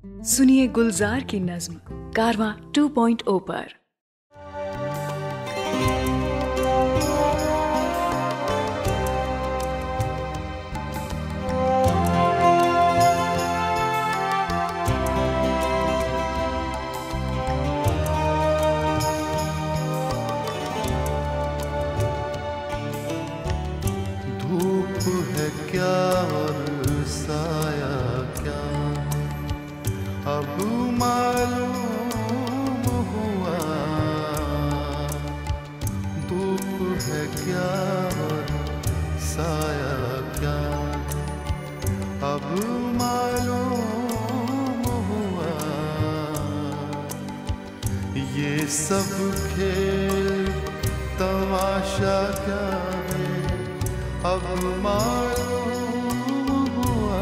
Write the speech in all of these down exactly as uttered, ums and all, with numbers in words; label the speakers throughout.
Speaker 1: सुनिए गुलजार की नज्म कारवां टू पॉइंट ओ पर।
Speaker 2: धूप है क्या और साया क्या, अब मालूम हुआ। धूप है क्या और साया क्या, अब मालूम हुआ। ये सब खेल तमाशा क्या है, अब मालूम हुआ।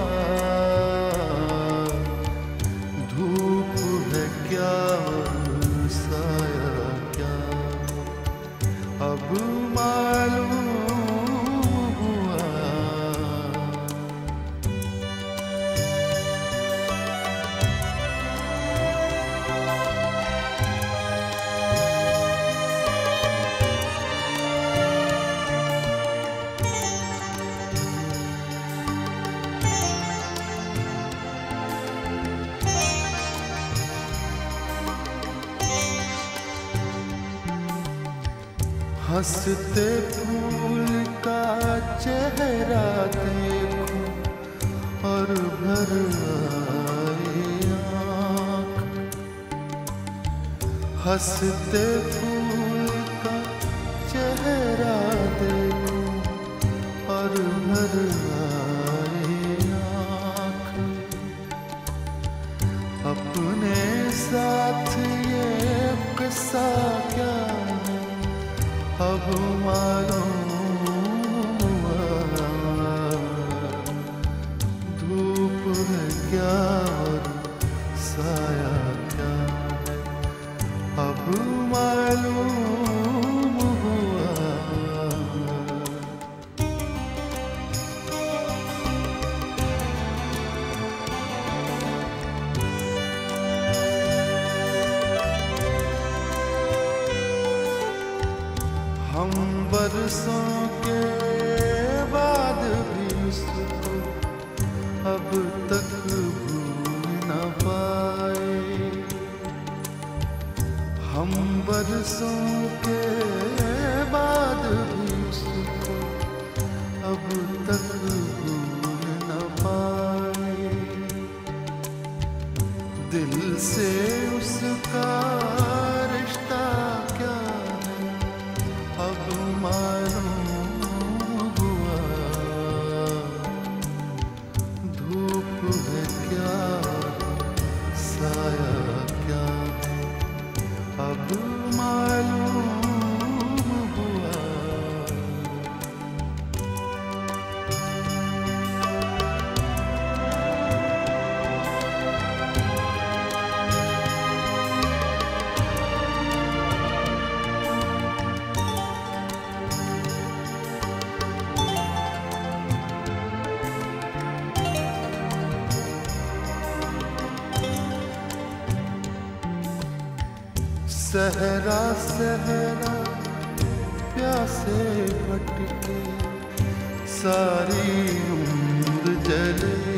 Speaker 2: धूप है क्या और साया क्या, अब मालूम हुआ। हंसते फूल का चेहरा देखो और भर आए आँख। हंसते फूल का चेहरा देखो और भर आए आँख। अपने साथ ये किस्सा क्या है, अब मालूम हुआ। धूप है क्या और साया क्या, अब मालूम हुआ। हम बरसों के बाद भी उसको अब तक भूल न पाए। हम बरसों के बाद भी उसको अब तक भूल न पाए। दिल से उसका रिश्ता क्या है, अब मालूम हुआ। धूप है क्या साया क्या, अब मालूम हुआ। सहरा सहरा प्यासे भटके सारी उम्र जले।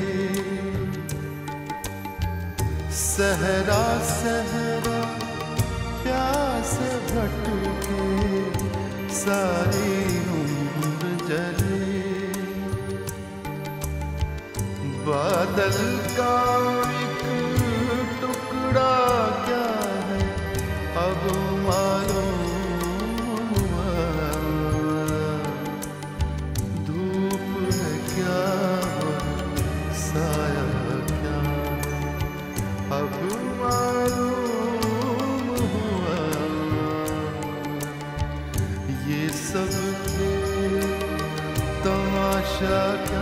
Speaker 2: सहरा सहरा प्यासे भटके सारी उम्र जले। बादल का एक टुकड़ा क्या है, अब मालूम हुआ। धूप है क्या और साया क्या, अब मालूम हुआ। ये सब खेल तमाशा